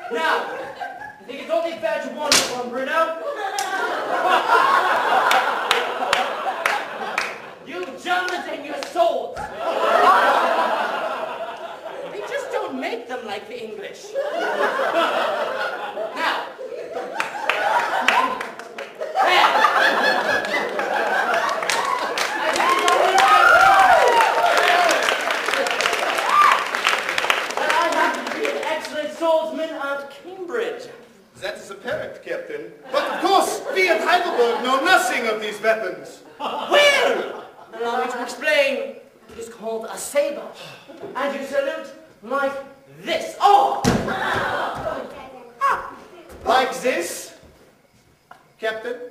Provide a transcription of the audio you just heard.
Now, I think it's only fair to warn you, Von Bruno. You Germans and your swords. They just don't make them like the English. Now, swordsman at Cambridge. That is apparent, Captain. But of course, we at Heidelberg know nothing of these weapons. Well, allow me to explain. It is called a saber. And you salute like this. Oh! Like this, Captain?